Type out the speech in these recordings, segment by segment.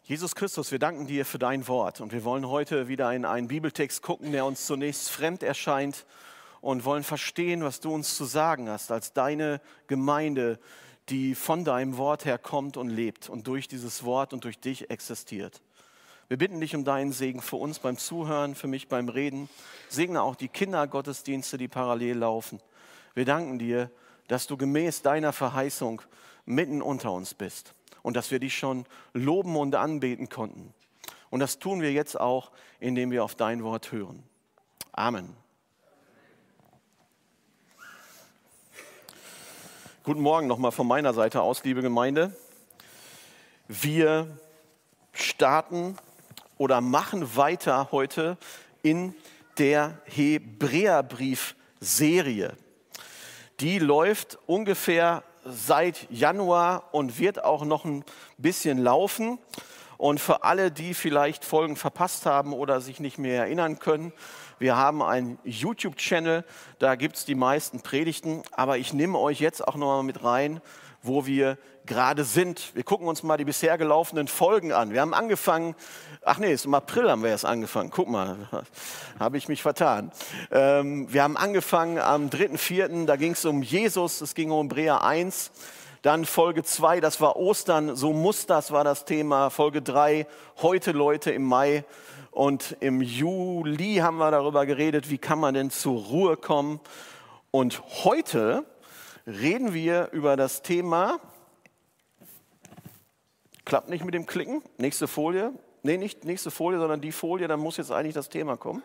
Jesus Christus, wir danken dir für dein Wort und wir wollen heute wieder in einen Bibeltext gucken, der uns zunächst fremd erscheint und wollen verstehen, was du uns zu sagen hast als deine Gemeinde, die von deinem Wort her kommt und lebt und durch dieses Wort und durch dich existiert. Wir bitten dich um deinen Segen für uns beim Zuhören, für mich beim Reden. Segne auch die Kindergottesdienste, die parallel laufen. Wir danken dir, dass du gemäß deiner Verheißung mitten unter uns bist. Und dass wir dich schon loben und anbeten konnten. Und das tun wir jetzt auch, indem wir auf dein Wort hören. Amen. Guten Morgen nochmal von meiner Seite aus, liebe Gemeinde. Wir starten oder machen weiter heute in der Hebräerbrief-Serie. Die läuft ungefähr seit Januar und wird auch noch ein bisschen laufen. Und für alle, die vielleicht Folgen verpasst haben oder sich nicht mehr erinnern können, wir haben einen YouTube-Channel, da gibt es die meisten Predigten. Aber ich nehme euch jetzt auch noch mal mit rein, wo wir gerade sind. Wir gucken uns mal die bisher gelaufenen Folgen an. Wir haben angefangen, im April haben wir erst angefangen. Guck mal, habe ich mich vertan. Wir haben angefangen am 3.4., da ging es um Jesus, es ging um Hebräer 1. Dann Folge 2, das war Ostern, so muss das, war das Thema. Folge 3, heute Leute im Mai. Und im Juli haben wir darüber geredet, wie kann man denn zur Ruhe kommen. Und heute reden wir über das Thema, klappt nicht mit dem Klicken, nächste Folie, nee, nicht nächste Folie, sondern die Folie, dann muss jetzt eigentlich das Thema kommen.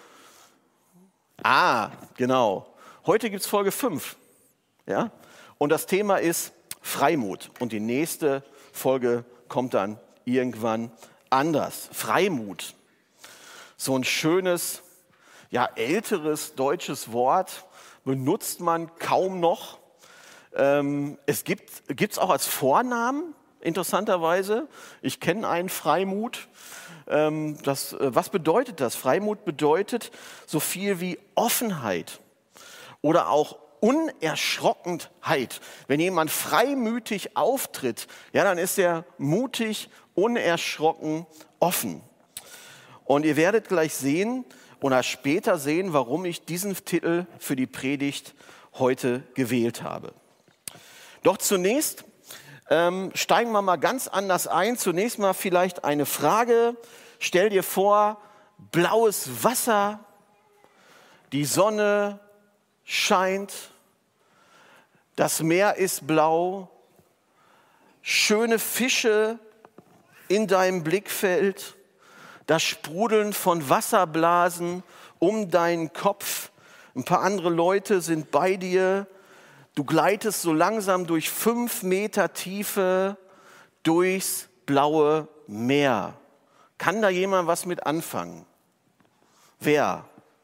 Genau, heute gibt es Folge 5, ja? Und das Thema ist Freimut und die nächste Folge kommt dann irgendwann anders. Freimut, so ein schönes, älteres deutsches Wort, benutzt man kaum noch. Es gibt's auch als Vornamen, interessanterweise. Ich kenne einen Freimut. Was bedeutet das? Freimut bedeutet so viel wie Offenheit oder auch Unerschrockenheit. Wenn jemand freimütig auftritt, dann ist er mutig, unerschrocken, offen. Und ihr werdet gleich sehen oder später sehen, warum ich diesen Titel für die Predigt heute gewählt habe. Doch zunächst steigen wir mal ganz anders ein. Zunächst mal vielleicht eine Frage. Stell dir vor, blaues Wasser, die Sonne scheint, das Meer ist blau, schöne Fische in deinem Blickfeld, das Sprudeln von Wasserblasen um deinen Kopf, ein paar andere Leute sind bei dir. Du gleitest so langsam durch 5 Meter Tiefe durchs blaue Meer. Kann da jemand was mit anfangen? Wer?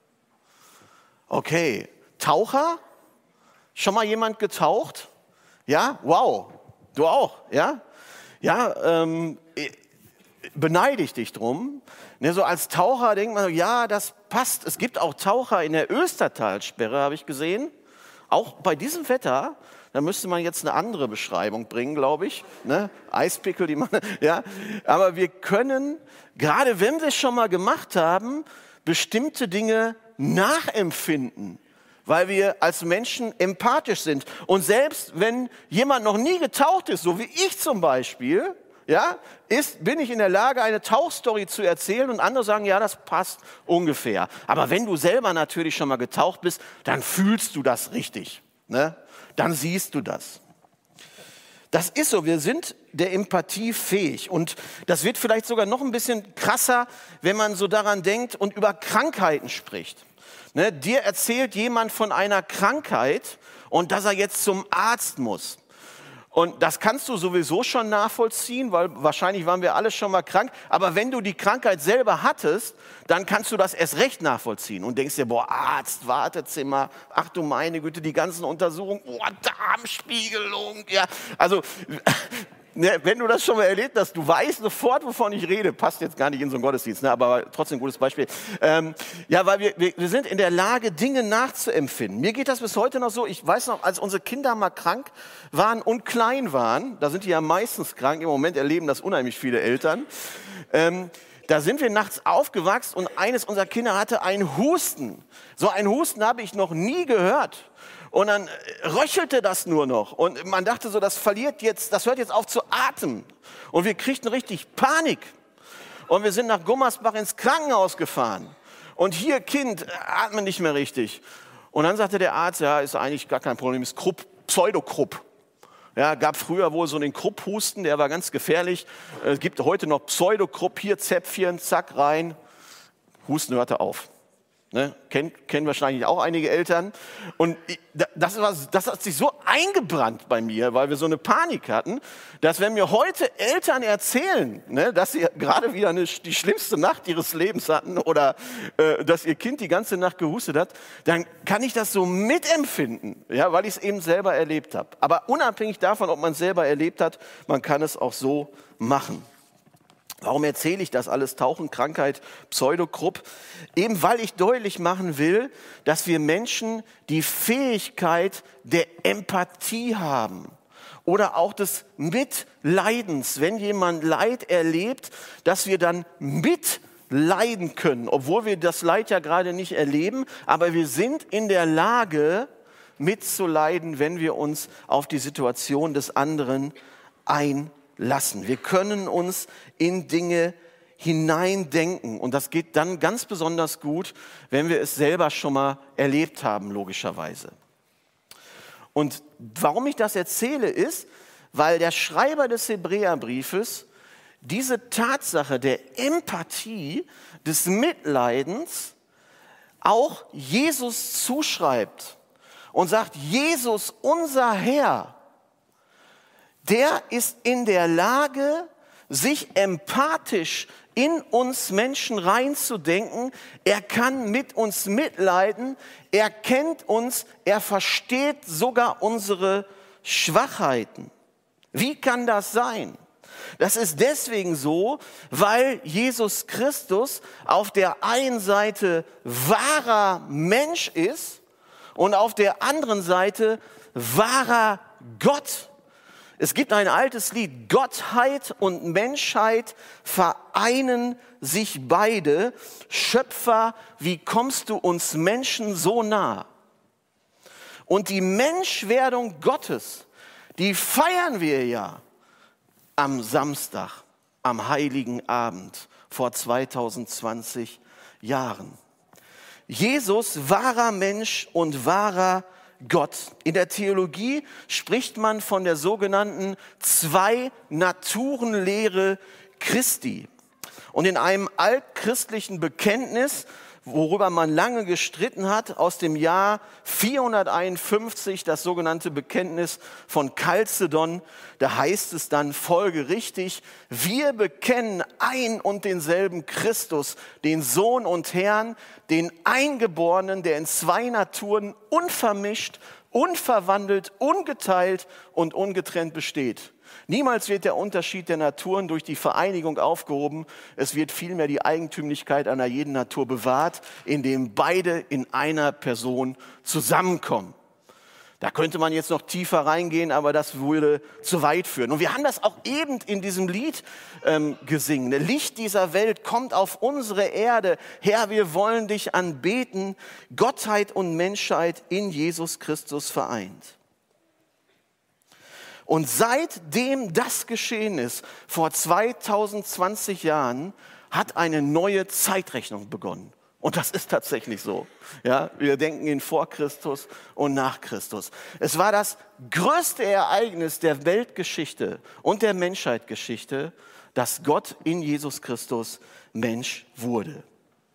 Okay. Taucher? Schon mal jemand getaucht? Ja? Wow. Du auch? Ja? Ja, beneide ich dich drum. So als Taucher denkt man, ja, das passt. Es gibt auch Taucher in der Östertalsperre, habe ich gesehen. Auch bei diesem Wetter, da müsste man jetzt eine andere Beschreibung bringen, glaube ich. Ne? Eispickel, Aber wir können, gerade wenn wir es schon mal gemacht haben, bestimmte Dinge nachempfinden, weil wir als Menschen empathisch sind. Und selbst wenn jemand noch nie getaucht ist, so wie ich zum Beispiel, bin ich in der Lage, eine Tauchstory zu erzählen und andere sagen, ja, das passt ungefähr. Aber wenn du selber natürlich schon mal getaucht bist, dann fühlst du das richtig. Ne? Dann siehst du das. Das ist so, wir sind der Empathie fähig. Und das wird vielleicht sogar noch ein bisschen krasser, wenn man so daran denkt und über Krankheiten spricht. Ne? Dir erzählt jemand von einer Krankheit und dass er jetzt zum Arzt muss. Und das kannst du sowieso schon nachvollziehen, weil wahrscheinlich waren wir alle schon mal krank. Aber wenn du die Krankheit selber hattest, dann kannst du das erst recht nachvollziehen und denkst dir, Arzt, Wartezimmer, ach du meine Güte, die ganzen Untersuchungen, Darmspiegelung. Ja. Also Ne, wenn du das schon mal erlebt hast, du weißt sofort, wovon ich rede. Passt jetzt gar nicht in so einen Gottesdienst, ne, aber trotzdem ein gutes Beispiel. Ja, weil wir sind in der Lage, Dinge nachzuempfinden. Mir geht das bis heute noch so. Ich weiß noch, als unsere Kinder mal krank waren und klein waren, da sind die ja meistens krank, im Moment erleben das unheimlich viele Eltern, da sind wir nachts aufgewacht und eines unserer Kinder hatte einen Husten. So einen Husten habe ich noch nie gehört. Und dann röchelte das nur noch. Und man dachte so, das hört jetzt auf zu atmen. Und wir kriegten richtig Panik. Und wir sind nach Gummersbach ins Krankenhaus gefahren. Und hier, Kind, atme nicht mehr richtig. Und dann sagte der Arzt, ja, ist eigentlich gar kein Problem, ist Pseudokrupp. Ja, gab früher wohl so den Krupphusten, der war ganz gefährlich. Es gibt heute noch Pseudokrupp, hier Zäpfchen, zack, rein. Husten hörte auf. Ne? Kennen wahrscheinlich auch einige Eltern. Und das hat sich so eingebrannt bei mir, weil wir so eine Panik hatten, dass wenn mir heute Eltern erzählen, ne, dass sie gerade wieder die schlimmste Nacht ihres Lebens hatten oder dass ihr Kind die ganze Nacht gehustet hat, dann kann ich das so mitempfinden, ja, weil ich es eben selber erlebt habe. Aber unabhängig davon, ob man es selber erlebt hat, man kann es auch so machen. Warum erzähle ich das alles? Tauchen, Krankheit, Pseudokrupp. Eben weil ich deutlich machen will, dass wir Menschen die Fähigkeit der Empathie haben oder auch des Mitleidens. Wenn jemand Leid erlebt, dass wir dann mitleiden können, obwohl wir das Leid ja gerade nicht erleben, aber wir sind in der Lage, mitzuleiden, wenn wir uns auf die Situation des anderen einlassen. Wir können uns in Dinge hineindenken und das geht dann ganz besonders gut, wenn wir es selber schon mal erlebt haben, logischerweise. Und warum ich das erzähle ist, weil der Schreiber des Hebräerbriefes diese Tatsache der Empathie, des Mitleidens auch Jesus zuschreibt und sagt, Jesus, unser Herr, der ist in der Lage, sich empathisch in uns Menschen reinzudenken. Er kann mit uns mitleiden. Er kennt uns. Er versteht sogar unsere Schwachheiten. Wie kann das sein? Das ist deswegen so, weil Jesus Christus auf der einen Seite wahrer Mensch ist und auf der anderen Seite wahrer Gott. Es gibt ein altes Lied, Gottheit und Menschheit vereinen sich beide. Schöpfer, wie kommst du uns Menschen so nah? Und die Menschwerdung Gottes, die feiern wir ja am Samstag, am Heiligen Abend vor 2020 Jahren. Jesus, wahrer Mensch und wahrer Gott. In der Theologie spricht man von der sogenannten Zwei-Naturen-Lehre Christi. Und in einem altchristlichen Bekenntnis, worüber man lange gestritten hat, aus dem Jahr 451, das sogenannte Bekenntnis von Chalcedon, da heißt es dann folgerichtig: Wir bekennen ein und denselben Christus, den Sohn und Herrn, den Eingeborenen, der in zwei Naturen unvermischt, unverwandelt, ungeteilt und ungetrennt besteht. Niemals wird der Unterschied der Naturen durch die Vereinigung aufgehoben. Es wird vielmehr die Eigentümlichkeit einer jeden Natur bewahrt, indem beide in einer Person zusammenkommen. Da könnte man jetzt noch tiefer reingehen, aber das würde zu weit führen. Und wir haben das auch eben in diesem Lied gesungen. Das Licht dieser Welt kommt auf unsere Erde. Herr, wir wollen dich anbeten. Gottheit und Menschheit in Jesus Christus vereint. Und seitdem das geschehen ist, vor 2020 Jahren, hat eine neue Zeitrechnung begonnen. Und das ist tatsächlich so. Ja, wir denken in vor Christus und nach Christus. Es war das größte Ereignis der Weltgeschichte und der Menschheitsgeschichte, dass Gott in Jesus Christus Mensch wurde.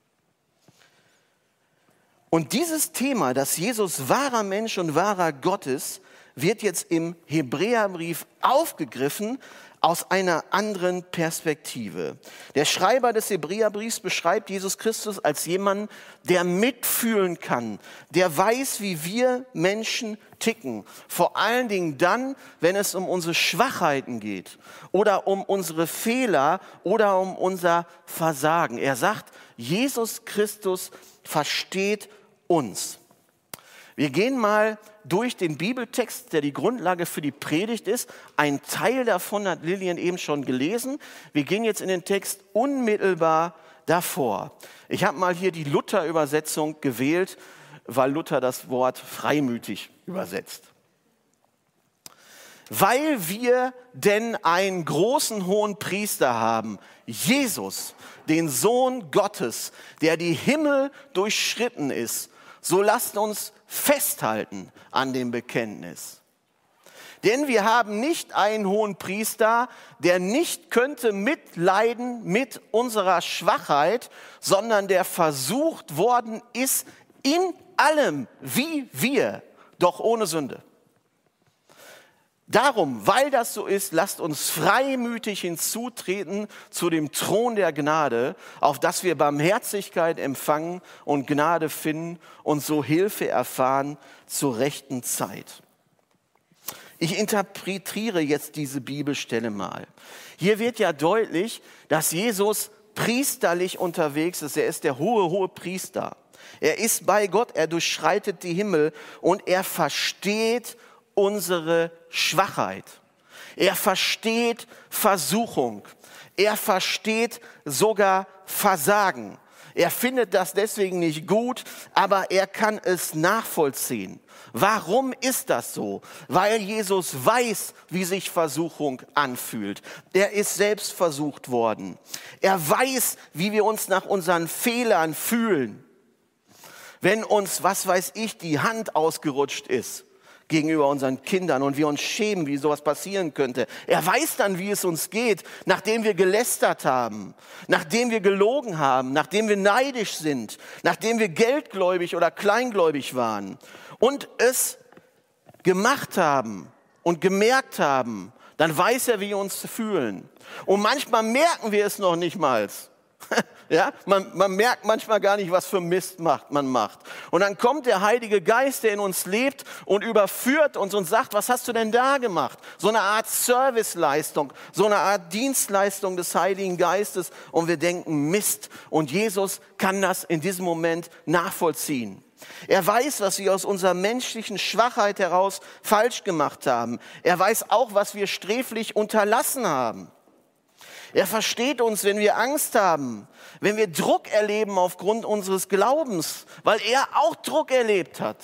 Und dieses Thema, dass Jesus wahrer Mensch und wahrer Gott ist, wird jetzt im Hebräerbrief aufgegriffen aus einer anderen Perspektive. Der Schreiber des Hebräerbriefs beschreibt Jesus Christus als jemanden, der mitfühlen kann, der weiß, wie wir Menschen ticken. Vor allen Dingen dann, wenn es um unsere Schwachheiten geht oder um unsere Fehler oder um unser Versagen. Er sagt, Jesus Christus versteht uns. Wir gehen mal durch den Bibeltext, der die Grundlage für die Predigt ist. Ein Teil davon hat Lilian eben schon gelesen. Wir gehen jetzt in den Text unmittelbar davor. Ich habe mal hier die Luther-Übersetzung gewählt, weil Luther das Wort freimütig übersetzt. Weil wir denn einen großen hohen Priester haben, Jesus, den Sohn Gottes, der die Himmel durchschritten ist, so lasst uns festhalten an dem Bekenntnis. Denn wir haben nicht einen hohen Priester, der nicht könnte mitleiden mit unserer Schwachheit, sondern der versucht worden ist in allem wie wir, doch ohne Sünde. Darum, weil das so ist, lasst uns freimütig hinzutreten zu dem Thron der Gnade, auf dass wir Barmherzigkeit empfangen und Gnade finden und so Hilfe erfahren zur rechten Zeit. Ich interpretiere jetzt diese Bibelstelle mal. Hier wird ja deutlich, dass Jesus priesterlich unterwegs ist. Er ist der hohe Priester. Er ist bei Gott, er durchschreitet die Himmel und er versteht unsere Schwachheit. Er versteht Versuchung. Er versteht sogar Versagen. Er findet das deswegen nicht gut, aber er kann es nachvollziehen. Warum ist das so? Weil Jesus weiß, wie sich Versuchung anfühlt. Er ist selbst versucht worden. Er weiß, wie wir uns nach unseren Fehlern fühlen. Wenn uns, was weiß ich, die Hand ausgerutscht ist gegenüber unseren Kindern und wir uns schämen, wie sowas passieren könnte. Er weiß dann, wie es uns geht, nachdem wir gelästert haben, nachdem wir gelogen haben, nachdem wir neidisch sind, nachdem wir geldgläubig oder kleingläubig waren und es gemacht haben und gemerkt haben, dann weiß er, wie wir uns fühlen. Und manchmal merken wir es noch nicht mal. Ja, man merkt manchmal gar nicht, was für Mist man macht. Und dann kommt der Heilige Geist, der in uns lebt und überführt uns und sagt, was hast du denn da gemacht? So eine Art Serviceleistung, so eine Art Dienstleistung des Heiligen Geistes. Und wir denken, Mist. Und Jesus kann das in diesem Moment nachvollziehen. Er weiß, was wir aus unserer menschlichen Schwachheit heraus falsch gemacht haben. Er weiß auch, was wir sträflich unterlassen haben. Er versteht uns, wenn wir Angst haben, wenn wir Druck erleben aufgrund unseres Glaubens, weil er auch Druck erlebt hat.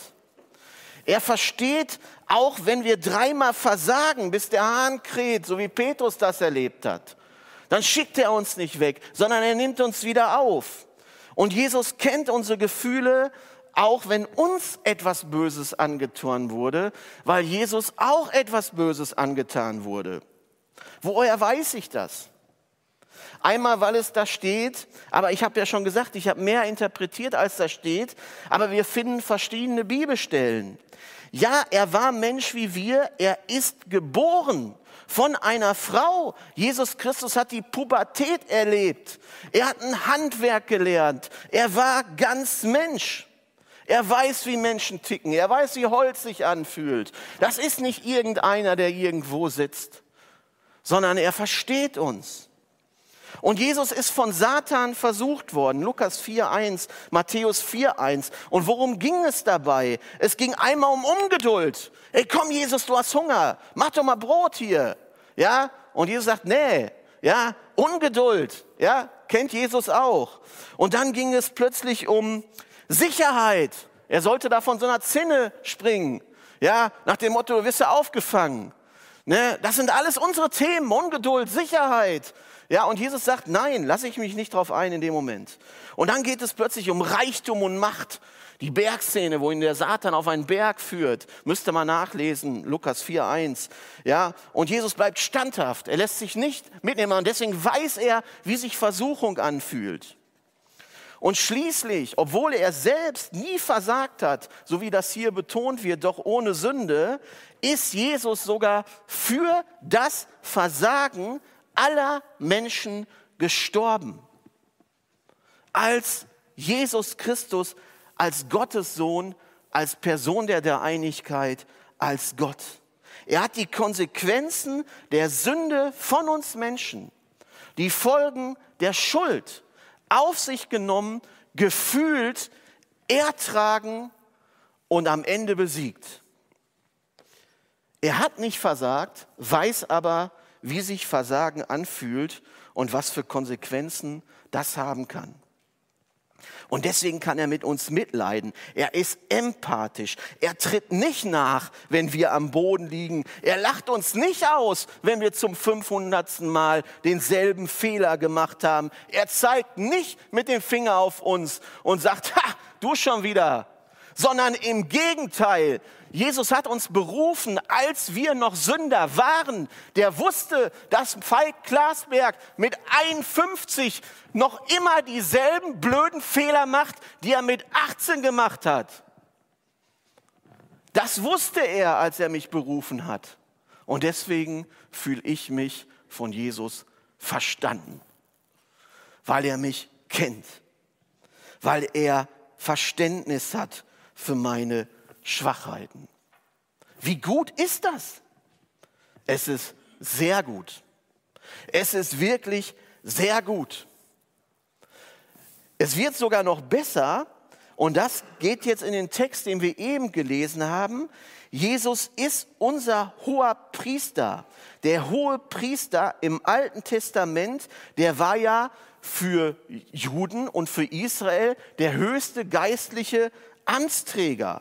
Er versteht auch, wenn wir dreimal versagen, bis der Hahn kräht, so wie Petrus das erlebt hat. Dann schickt er uns nicht weg, sondern er nimmt uns wieder auf. Und Jesus kennt unsere Gefühle, auch wenn uns etwas Böses angetan wurde, weil Jesus auch etwas Böses angetan wurde. Woher weiß ich das? Einmal, weil es da steht, aber ich habe ja schon gesagt, ich habe mehr interpretiert, als da steht, aber wir finden verschiedene Bibelstellen. Ja, er war Mensch wie wir, er ist geboren von einer Frau. Jesus Christus hat die Pubertät erlebt, er hat ein Handwerk gelernt, er war ganz Mensch. Er weiß, wie Menschen ticken, er weiß, wie Holz sich anfühlt. Das ist nicht irgendeiner, der irgendwo sitzt, sondern er versteht uns. Und Jesus ist von Satan versucht worden, Lukas 4,1, Matthäus 4,1. Und worum ging es dabei? Es ging einmal um Ungeduld. Ey, komm Jesus, du hast Hunger, mach doch mal Brot hier. Ja? Und Jesus sagt, nee, ja, Ungeduld, ja, kennt Jesus auch. Und dann ging es plötzlich um Sicherheit. Er sollte da von so einer Zinne springen, ja, nach dem Motto, du wirst ja aufgefangen. Ne? Das sind alles unsere Themen, Ungeduld, Sicherheit. Ja, und Jesus sagt, nein, lasse ich mich nicht drauf ein in dem Moment. Und dann geht es plötzlich um Reichtum und Macht. Die Bergszene, wo ihn der Satan auf einen Berg führt, müsste man nachlesen, Lukas 4,1. Ja, und Jesus bleibt standhaft, er lässt sich nicht mitnehmen und deswegen weiß er, wie sich Versuchung anfühlt. Und schließlich, obwohl er selbst nie versagt hat, so wie das hier betont wird, doch ohne Sünde, ist Jesus sogar für das Versagen aller Menschen gestorben. Als Jesus Christus, als Gottes Sohn, als Person der Dreieinigkeit, als Gott. Er hat die Konsequenzen der Sünde von uns Menschen, die Folgen der Schuld auf sich genommen, gefühlt, ertragen und am Ende besiegt. Er hat nicht versagt, weiß aber, wie sich Versagen anfühlt und was für Konsequenzen das haben kann. Und deswegen kann er mit uns mitleiden. Er ist empathisch. Er tritt nicht nach, wenn wir am Boden liegen. Er lacht uns nicht aus, wenn wir zum 500. Mal denselben Fehler gemacht haben. Er zeigt nicht mit dem Finger auf uns und sagt, ha, du schon wieder. Sondern im Gegenteil, Jesus hat uns berufen, als wir noch Sünder waren. Der wusste, dass Veit Glasberg mit 51 noch immer dieselben blöden Fehler macht, die er mit 18 gemacht hat. Das wusste er, als er mich berufen hat. Und deswegen fühle ich mich von Jesus verstanden. Weil er mich kennt. Weil er Verständnis hat für meine Schwachheiten. Wie gut ist das? Es ist sehr gut. Es ist wirklich sehr gut. Es wird sogar noch besser, und das geht jetzt in den Text, den wir eben gelesen haben. Jesus ist unser hoher Priester. Der hohe Priester im Alten Testament, der war ja für Juden und für Israel der höchste geistliche Amtsträger.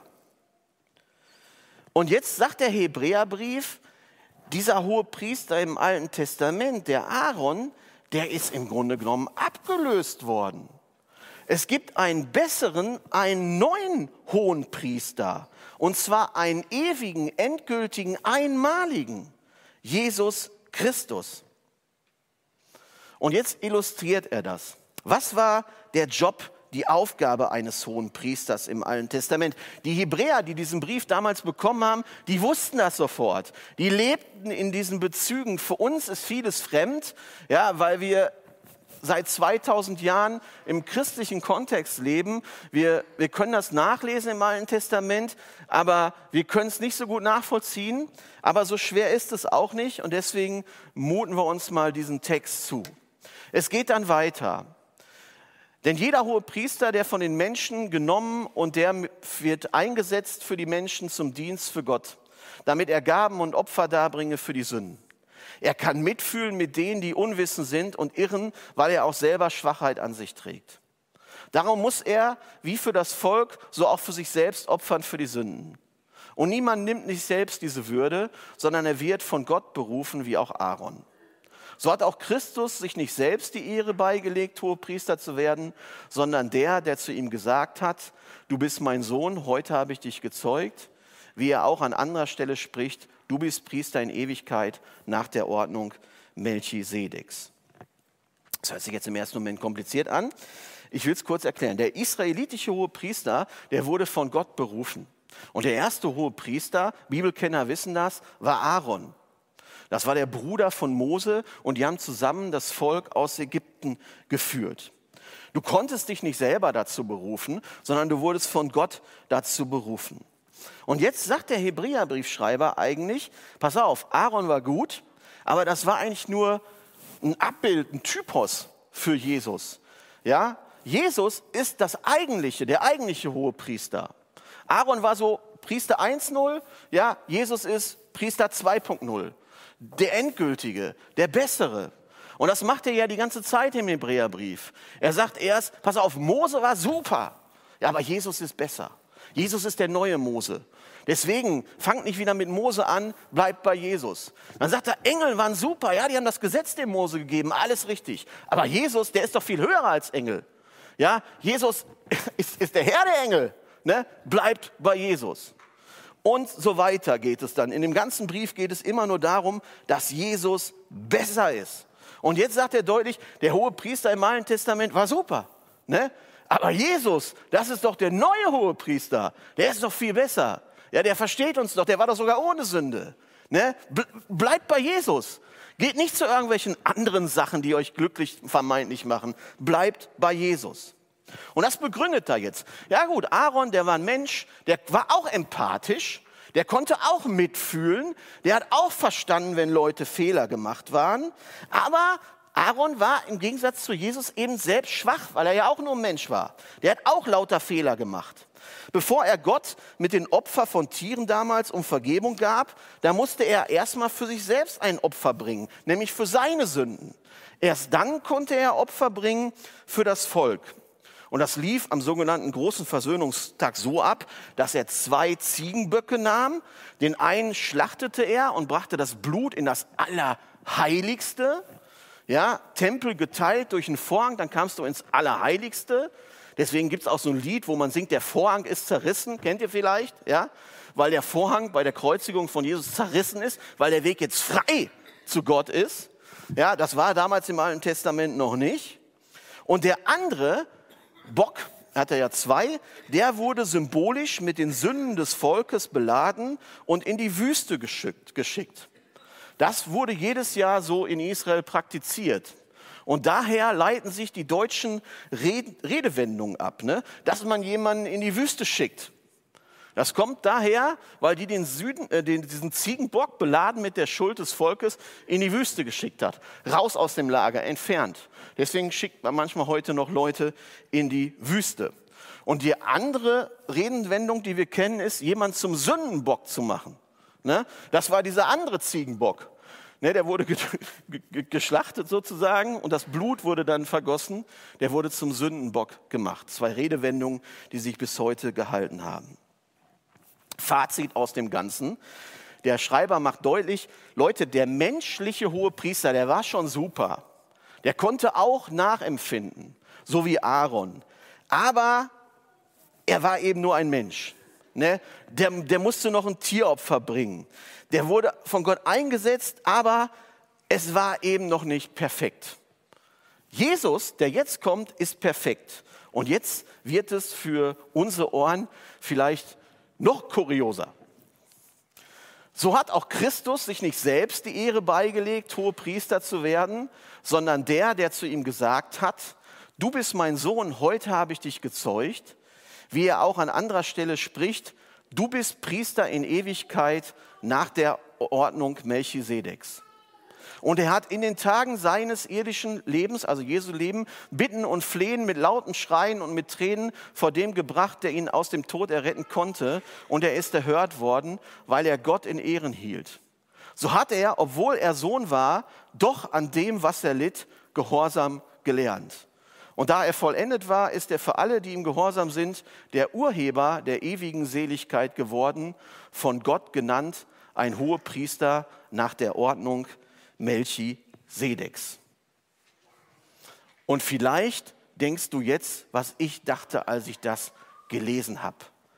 Und jetzt sagt der Hebräerbrief, dieser hohe Priester im Alten Testament, der Aaron, der ist im Grunde genommen abgelöst worden. Es gibt einen besseren, einen neuen hohen Priester, und zwar einen ewigen, endgültigen, einmaligen, Jesus Christus. Und jetzt illustriert er das. Was war der Job, die Aufgabe eines hohen Priesters im Alten Testament? Die Hebräer, die diesen Brief damals bekommen haben, die wussten das sofort. Die lebten in diesen Bezügen. Für uns ist vieles fremd, ja, weil wir seit 2000 Jahren im christlichen Kontext leben. Wir können das nachlesen im Alten Testament, aber wir können es nicht so gut nachvollziehen. Aber so schwer ist es auch nicht, und deswegen muten wir uns mal diesen Text zu. Es geht dann weiter. Denn jeder hohe Priester, der von den Menschen genommen und der wird eingesetzt für die Menschen zum Dienst für Gott, damit er Gaben und Opfer darbringe für die Sünden. Er kann mitfühlen mit denen, die unwissend sind und irren, weil er auch selber Schwachheit an sich trägt. Darum muss er, wie für das Volk, so auch für sich selbst opfern für die Sünden. Und niemand nimmt nicht selbst diese Würde, sondern er wird von Gott berufen, wie auch Aaron. So hat auch Christus sich nicht selbst die Ehre beigelegt, Hohepriester zu werden, sondern der zu ihm gesagt hat, du bist mein Sohn, heute habe ich dich gezeugt, wie er auch an anderer Stelle spricht, du bist Priester in Ewigkeit nach der Ordnung Melchisedeks. Das hört sich jetzt im ersten Moment kompliziert an. Ich will es kurz erklären. Der israelitische Hohepriester, der wurde von Gott berufen. Und der erste Hohepriester, Bibelkenner wissen das, war Aaron. Das war der Bruder von Mose, und die haben zusammen das Volk aus Ägypten geführt. Du konntest dich nicht selber dazu berufen, sondern du wurdest von Gott dazu berufen. Und jetzt sagt der Hebräerbriefschreiber eigentlich, pass auf, Aaron war gut, aber das war eigentlich nur ein Abbild, ein Typos für Jesus. Ja? Jesus ist der eigentliche Hohepriester. Aaron war so Priester 1.0, ja? Jesus ist Priester 2.0. Der Endgültige, der Bessere. Und das macht er ja die ganze Zeit im Hebräerbrief. Er sagt erst, pass auf, Mose war super, ja, aber Jesus ist besser. Jesus ist der neue Mose. Deswegen fangt nicht wieder mit Mose an, bleibt bei Jesus. Dann sagt er, Engel waren super, ja, die haben das Gesetz dem Mose gegeben, alles richtig. Aber Jesus, der ist doch viel höher als Engel. Ja, Jesus ist der Herr der Engel, ne? Bleibt bei Jesus. Und so weiter geht es dann. In dem ganzen Brief geht es immer nur darum, dass Jesus besser ist. Und jetzt sagt er deutlich, der hohe Priester im Alten Testament war super. Ne? aber Jesus, das ist doch der neue Hohepriester, der ist doch viel besser. Ja, der versteht uns doch, der war doch sogar ohne Sünde. Ne? Bleibt bei Jesus. Geht nicht zu irgendwelchen anderen Sachen, die euch glücklich vermeintlich machen. Bleibt bei Jesus. Und das begründet er jetzt. Ja gut, Aaron, der war ein Mensch, der war auch empathisch, der konnte auch mitfühlen, der hat auch verstanden, wenn Leute Fehler gemacht waren. Aber Aaron war im Gegensatz zu Jesus eben selbst schwach, weil er ja auch nur ein Mensch war. Der hat auch lauter Fehler gemacht. Bevor er Gott mit den Opfern von Tieren damals um Vergebung gab, da musste er erstmal für sich selbst ein Opfer bringen, nämlich für seine Sünden. Erst dann konnte er Opfer bringen für das Volk. Und das lief am sogenannten großen Versöhnungstag so ab, dass er 2 Ziegenböcke nahm, den einen schlachtete er und brachte das Blut in das Allerheiligste. Ja, Tempel geteilt durch einen Vorhang, dann kamst du ins Allerheiligste. Deswegen gibt es auch so ein Lied, wo man singt, der Vorhang ist zerrissen, kennt ihr vielleicht? Ja? Weil der Vorhang bei der Kreuzigung von Jesus zerrissen ist, weil der Weg jetzt frei zu Gott ist. Ja, das war damals im Alten Testament noch nicht. Und der andere Bock, hat er ja 2, der wurde symbolisch mit den Sünden des Volkes beladen und in die Wüste geschickt. Das wurde jedes Jahr so in Israel praktiziert. Und daher leiten sich die deutschen Redewendungen ab, ne? Dass man jemanden in die Wüste schickt. Das kommt daher, weil die diesen Ziegenbock beladen mit der Schuld des Volkes in die Wüste geschickt hat. Raus aus dem Lager, entfernt. Deswegen schickt man manchmal heute noch Leute in die Wüste. Und die andere Redewendung, die wir kennen, ist, jemanden zum Sündenbock zu machen. Ne? Das war dieser andere Ziegenbock. Ne, der wurde geschlachtet sozusagen und das Blut wurde dann vergossen. Der wurde zum Sündenbock gemacht. 2 Redewendungen, die sich bis heute gehalten haben. Fazit aus dem Ganzen. Der Schreiber macht deutlich, Leute, der menschliche Hohepriester, der war schon super. Der konnte auch nachempfinden, so wie Aaron. Aber er war eben nur ein Mensch. Ne? Der musste noch ein Tieropfer bringen. Der wurde von Gott eingesetzt, aber es war eben noch nicht perfekt. Jesus, der jetzt kommt, ist perfekt. Und jetzt wird es für unsere Ohren vielleicht noch kurioser. So hat auch Christus sich nicht selbst die Ehre beigelegt, Hohepriester zu werden, sondern der zu ihm gesagt hat, du bist mein Sohn, heute habe ich dich gezeugt. Wie er auch an anderer Stelle spricht, du bist Priester in Ewigkeit nach der Ordnung Melchisedeks. Und er hat in den Tagen seines irdischen Lebens, also Jesu Leben, Bitten und Flehen mit lauten Schreien und mit Tränen vor dem gebracht, der ihn aus dem Tod erretten konnte. Und er ist erhört worden, weil er Gott in Ehren hielt. So hat er, obwohl er Sohn war, doch an dem, was er litt, Gehorsam gelernt. Und da er vollendet war, ist er für alle, die ihm gehorsam sind, der Urheber der ewigen Seligkeit geworden, von Gott genannt, ein Hohepriester nach der Ordnung Melchisedeks. Und vielleicht denkst du jetzt, was ich dachte, als ich das gelesen habe.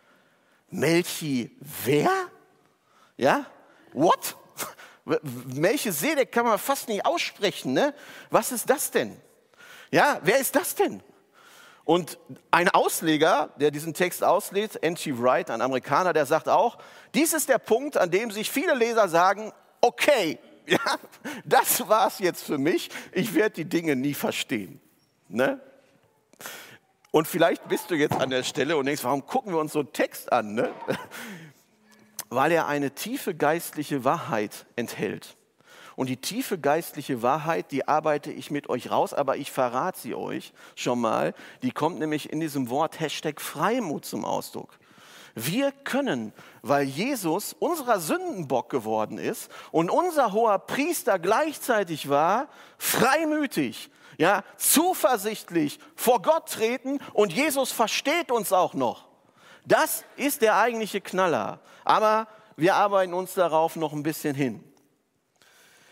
Wer? Ja? What? Melchisedek kann man fast nicht aussprechen, ne? Was ist das denn? Ja, wer ist das denn? Und ein Ausleger, der diesen Text auslegt, N.T. Wright, ein Amerikaner, der sagt auch, dies ist der Punkt, an dem sich viele Leser sagen, okay, ja, das war's jetzt für mich, ich werde die Dinge nie verstehen. Ne? Und vielleicht bist du jetzt an der Stelle und denkst, warum gucken wir uns so einen Text an? Ne? Weil er eine tiefe geistliche Wahrheit enthält. Und die tiefe geistliche Wahrheit, die arbeite ich mit euch raus, aber ich verrate sie euch schon mal. Die kommt nämlich in diesem Wort #Freimut zum Ausdruck. Wir können, weil Jesus unser Sündenbock geworden ist und unser hoher Priester gleichzeitig war, freimütig, ja, zuversichtlich vor Gott treten und Jesus versteht uns auch noch. Das ist der eigentliche Knaller. Aber wir arbeiten uns darauf noch ein bisschen hin.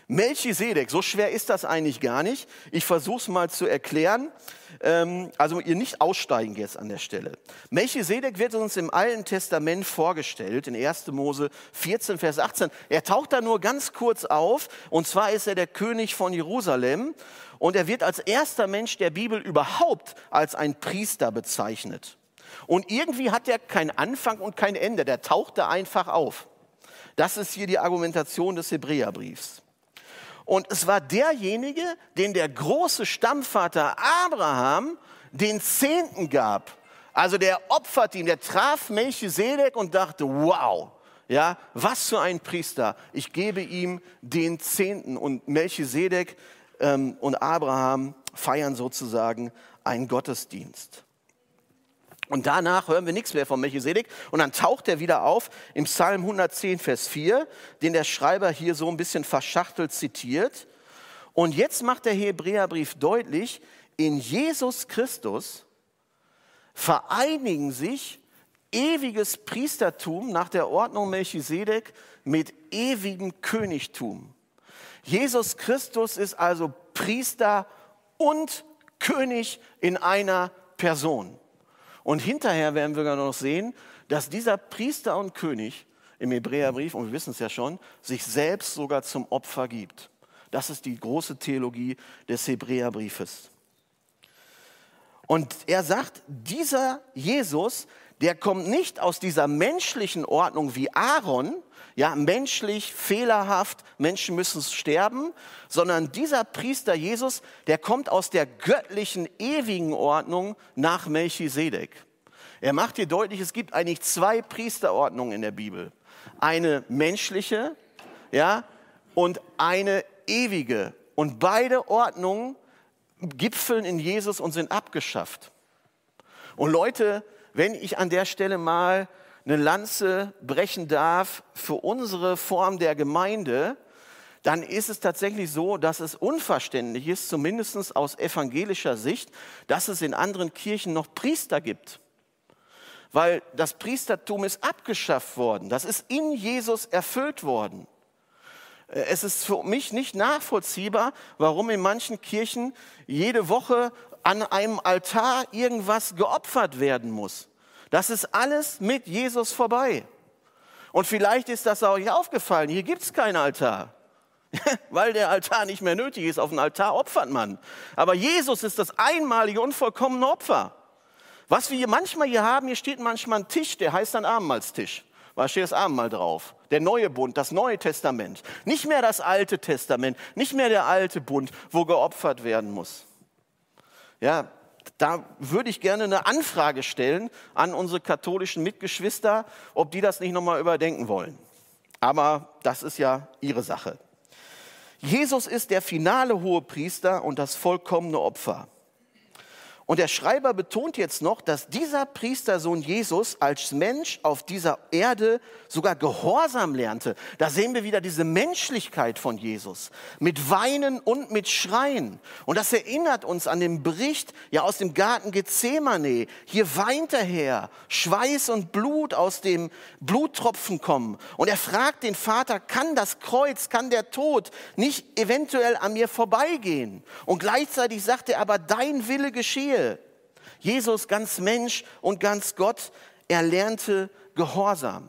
Melchisedek, so schwer ist das eigentlich gar nicht. Ich versuche es mal zu erklären. Also ihr nicht aussteigen jetzt an der Stelle. Melchisedek wird uns im Alten Testament vorgestellt, in 1. Mose 14, Vers 18. Er taucht da nur ganz kurz auf, und zwar ist er der König von Jerusalem. Und er wird als erster Mensch der Bibel überhaupt als ein Priester bezeichnet. Und irgendwie hat er keinen Anfang und kein Ende, der taucht da einfach auf. Das ist hier die Argumentation des Hebräerbriefs. Und es war derjenige, den der große Stammvater Abraham den Zehnten gab. Also der opfert ihm, der traf Melchisedek und dachte, wow, ja, was für ein Priester, ich gebe ihm den Zehnten. Und Melchisedek und Abraham feiern sozusagen einen Gottesdienst. Und danach hören wir nichts mehr von Melchisedek und dann taucht er wieder auf im Psalm 110, Vers 4, den der Schreiber hier so ein bisschen verschachtelt zitiert. Und jetzt macht der Hebräerbrief deutlich, in Jesus Christus vereinigen sich ewiges Priestertum nach der Ordnung Melchisedek mit ewigem Königtum. Jesus Christus ist also Priester und König in einer Person. Und hinterher werden wir noch sehen, dass dieser Priester und König im Hebräerbrief, und wir wissen es ja schon, sich selbst sogar zum Opfer gibt. Das ist die große Theologie des Hebräerbriefes. Und er sagt, dieser Jesus, der kommt nicht aus dieser menschlichen Ordnung wie Aaron, ja, menschlich, fehlerhaft, Menschen müssen sterben, sondern dieser Priester Jesus, der kommt aus der göttlichen, ewigen Ordnung nach Melchisedek. Er macht hier deutlich, es gibt eigentlich zwei Priesterordnungen in der Bibel. Eine menschliche, ja, und eine ewige. Und beide Ordnungen gipfeln in Jesus und sind abgeschafft. Und Leute, wenn ich an der Stelle mal eine Lanze brechen darf für unsere Form der Gemeinde, dann ist es tatsächlich so, dass es unverständlich ist, zumindest aus evangelischer Sicht, dass es in anderen Kirchen noch Priester gibt. Weil das Priestertum ist abgeschafft worden, das ist in Jesus erfüllt worden. Es ist für mich nicht nachvollziehbar, warum in manchen Kirchen jede Woche an einem Altar irgendwas geopfert werden muss. Das ist alles mit Jesus vorbei. Und vielleicht ist das auch nicht aufgefallen, hier gibt es keinen Altar. Weil der Altar nicht mehr nötig ist, auf den Altar opfert man. Aber Jesus ist das einmalige, unvollkommene Opfer. Was wir manchmal hier haben, hier steht manchmal ein Tisch, der heißt dann Abendmahlstisch. Da steht das Abendmahl drauf. Der neue Bund, das Neue Testament. Nicht mehr das Alte Testament, nicht mehr der alte Bund, wo geopfert werden muss. Ja, da würde ich gerne eine Anfrage stellen an unsere katholischen Mitgeschwister, ob die das nicht nochmal überdenken wollen. Aber das ist ja ihre Sache. Jesus ist der finale Hohepriester und das vollkommene Opfer. Und der Schreiber betont jetzt noch, dass dieser Priestersohn Jesus als Mensch auf dieser Erde sogar Gehorsam lernte. Da sehen wir wieder diese Menschlichkeit von Jesus mit Weinen und mit Schreien. Und das erinnert uns an den Bericht ja aus dem Garten Gethsemane. Hier weint der Herr, Schweiß und Blut aus dem Bluttropfen kommen. Und er fragt den Vater, kann das Kreuz, kann der Tod nicht eventuell an mir vorbeigehen? Und gleichzeitig sagt er, aber dein Wille geschehe. Jesus, ganz Mensch und ganz Gott, er lernte Gehorsam.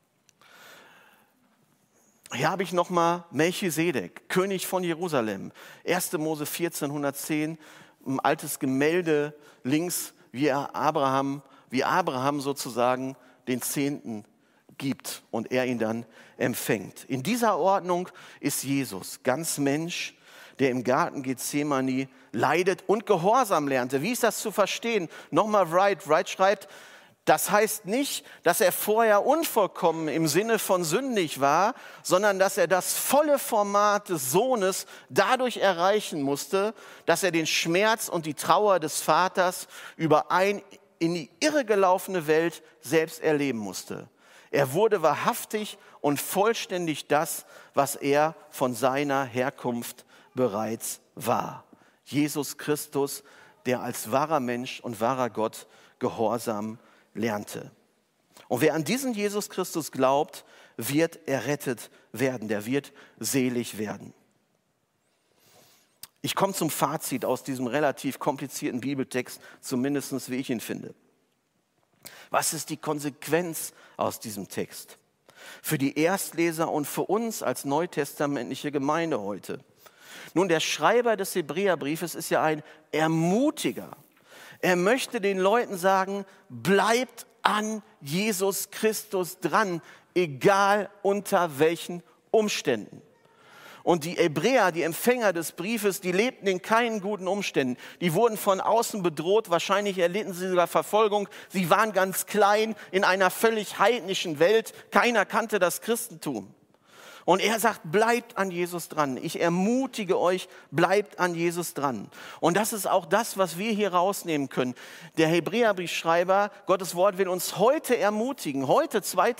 Hier habe ich nochmal Melchisedek, König von Jerusalem. 1. Mose 14, 110, ein altes Gemälde links, wie Abraham sozusagen den Zehnten gibt und er ihn dann empfängt. In dieser Ordnung ist Jesus, ganz Mensch, der im Garten Gethsemane leidet und Gehorsam lernte. Wie ist das zu verstehen? Nochmal Wright schreibt, das heißt nicht, dass er vorher unvollkommen im Sinne von sündig war, sondern dass er das volle Format des Sohnes dadurch erreichen musste, dass er den Schmerz und die Trauer des Vaters über ein in die Irre gelaufene Welt selbst erleben musste. Er wurde wahrhaftig und vollständig das, was er von seiner Herkunft bereits war. Jesus Christus, der als wahrer Mensch und wahrer Gott Gehorsam lernte. Und wer an diesen Jesus Christus glaubt, wird errettet werden, der wird selig werden. Ich komme zum Fazit aus diesem relativ komplizierten Bibeltext, zumindest wie ich ihn finde. Was ist die Konsequenz aus diesem Text? Für die Erstleser und für uns als neutestamentliche Gemeinde heute. Nun, der Schreiber des Hebräerbriefes ist ja ein Ermutiger. Er möchte den Leuten sagen, bleibt an Jesus Christus dran, egal unter welchen Umständen. Und die Hebräer, die Empfänger des Briefes, die lebten in keinen guten Umständen. Die wurden von außen bedroht, wahrscheinlich erlitten sie sogar Verfolgung. Sie waren ganz klein in einer völlig heidnischen Welt. Keiner kannte das Christentum. Und er sagt, bleibt an Jesus dran. Ich ermutige euch, bleibt an Jesus dran. Und das ist auch das, was wir hier rausnehmen können. Der Hebräerbriefschreiber, Gottes Wort will uns heute ermutigen, heute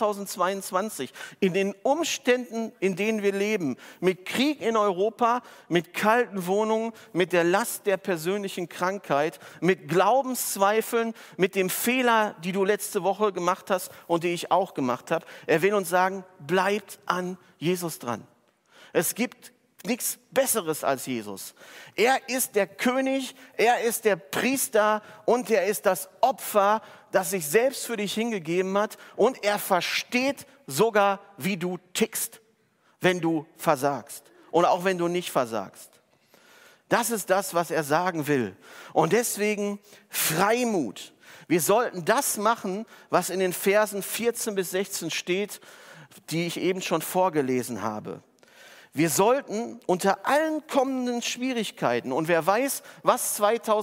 2022, in den Umständen, in denen wir leben, mit Krieg in Europa, mit kalten Wohnungen, mit der Last der persönlichen Krankheit, mit Glaubenszweifeln, mit dem Fehler, die du letzte Woche gemacht hast und die ich auch gemacht habe. Er will uns sagen, bleibt an Jesus dran. Es gibt nichts Besseres als Jesus. Er ist der König, er ist der Priester und er ist das Opfer, das sich selbst für dich hingegeben hat. Und er versteht sogar, wie du tickst, wenn du versagst und auch wenn du nicht versagst. Das ist das, was er sagen will. Und deswegen Freimut. Wir sollten das machen, was in den Versen 14 bis 16 steht, die ich eben schon vorgelesen habe. Wir sollten unter allen kommenden Schwierigkeiten, und wer weiß, was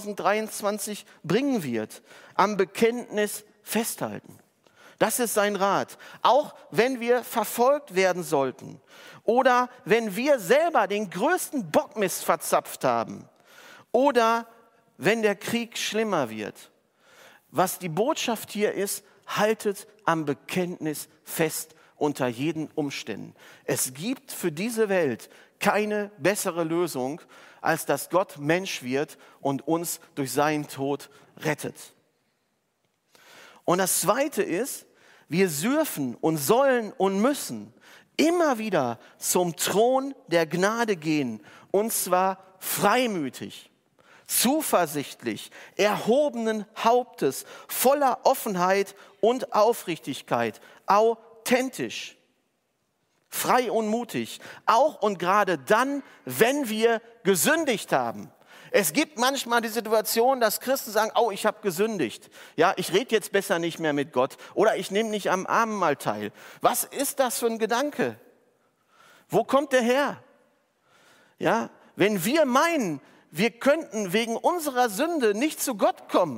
2023 bringen wird, am Bekenntnis festhalten. Das ist sein Rat. Auch wenn wir verfolgt werden sollten oder wenn wir selber den größten Bockmist verzapft haben oder wenn der Krieg schlimmer wird. Was die Botschaft hier ist, haltet am Bekenntnis fest unter jeden Umständen. Es gibt für diese Welt keine bessere Lösung, als dass Gott Mensch wird und uns durch seinen Tod rettet. Und das Zweite ist, wir dürfen und sollen und müssen immer wieder zum Thron der Gnade gehen, und zwar freimütig, zuversichtlich, erhobenen Hauptes, voller Offenheit und Aufrichtigkeit, authentisch, frei und mutig, auch und gerade dann, wenn wir gesündigt haben. Es gibt manchmal die Situation, dass Christen sagen, oh, ich habe gesündigt. Ja, ich rede jetzt besser nicht mehr mit Gott oder ich nehme nicht am Abendmahl teil. Was ist das für ein Gedanke? Wo kommt der her? Ja, wenn wir meinen, wir könnten wegen unserer Sünde nicht zu Gott kommen,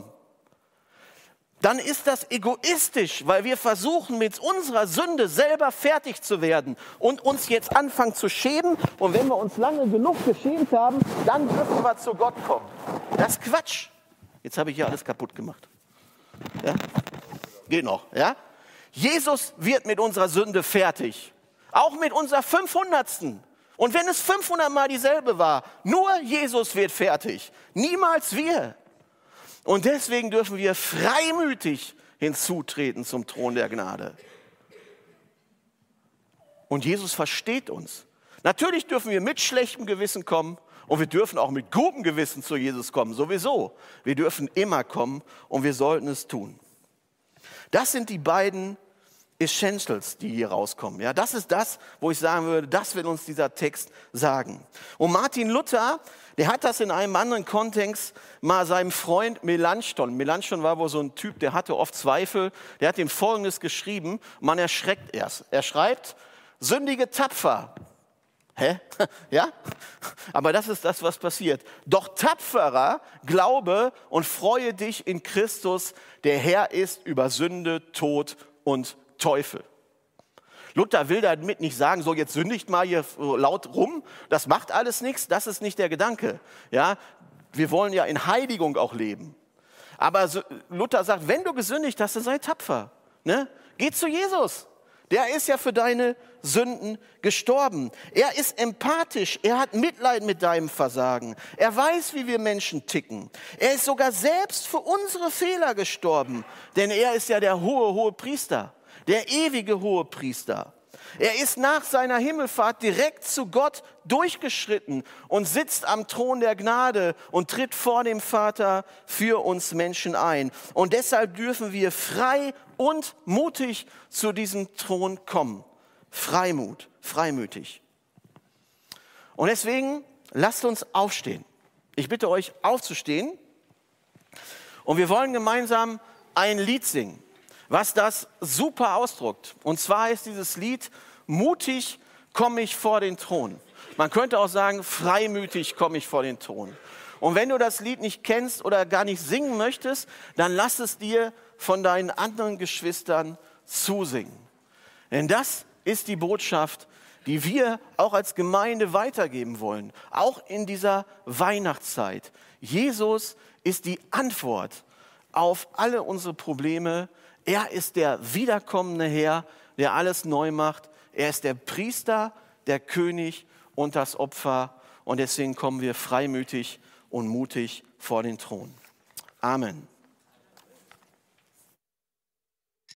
dann ist das egoistisch, weil wir versuchen, mit unserer Sünde selber fertig zu werden und uns jetzt anfangen zu schämen. Und wenn wir uns lange genug geschämt haben, dann dürfen wir zu Gott kommen. Das ist Quatsch. Jetzt habe ich hier alles kaputt gemacht. Ja? Geht noch. Ja? Jesus wird mit unserer Sünde fertig. Auch mit unserer 500. Und wenn es 500 Mal dieselbe war, nur Jesus wird fertig. Niemals wir. Und deswegen dürfen wir freimütig hinzutreten zum Thron der Gnade. Und Jesus versteht uns. Natürlich dürfen wir mit schlechtem Gewissen kommen und wir dürfen auch mit gutem Gewissen zu Jesus kommen, sowieso. Wir dürfen immer kommen und wir sollten es tun. Das sind die beiden Essentials, die hier rauskommen. Ja, das ist das, wo ich sagen würde, das will uns dieser Text sagen. Und Martin Luther, der hat das in einem anderen Kontext mal seinem Freund Melanchthon war wohl so ein Typ, der hatte oft Zweifel, der hat ihm Folgendes geschrieben, man erschreckt erst. Er schreibt, sündige tapfer. Hä? Ja? Aber das ist das, was passiert. Doch tapferer glaube und freue dich in Christus, der Herr ist über Sünde, Tod und Teufel. Luther will damit nicht sagen, so jetzt sündigt mal hier laut rum, das macht alles nichts, das ist nicht der Gedanke. Ja? Wir wollen ja in Heiligung auch leben. Aber Luther sagt, wenn du gesündigt hast, dann sei tapfer. Ne? Geh zu Jesus. Der ist ja für deine Sünden gestorben. Er ist empathisch, er hat Mitleid mit deinem Versagen. Er weiß, wie wir Menschen ticken. Er ist sogar selbst für unsere Fehler gestorben, denn er ist ja der hohe Priester. Der ewige Hohepriester. Er ist nach seiner Himmelfahrt direkt zu Gott durchgeschritten und sitzt am Thron der Gnade und tritt vor dem Vater für uns Menschen ein. Und deshalb dürfen wir frei und mutig zu diesem Thron kommen. Freimut, freimütig. Und deswegen lasst uns aufstehen. Ich bitte euch aufzustehen und wir wollen gemeinsam ein Lied singen, was das super ausdrückt. Und zwar ist dieses Lied Mutig komme ich vor den Thron. Man könnte auch sagen, freimütig komme ich vor den Thron. Und wenn du das Lied nicht kennst oder gar nicht singen möchtest, dann lass es dir von deinen anderen Geschwistern zusingen. Denn das ist die Botschaft, die wir auch als Gemeinde weitergeben wollen, auch in dieser Weihnachtszeit. Jesus ist die Antwort auf alle unsere Probleme. Er ist der wiederkommende Herr, der alles neu macht. Er ist der Priester, der König und das Opfer. Und deswegen kommen wir freimütig und mutig vor den Thron. Amen.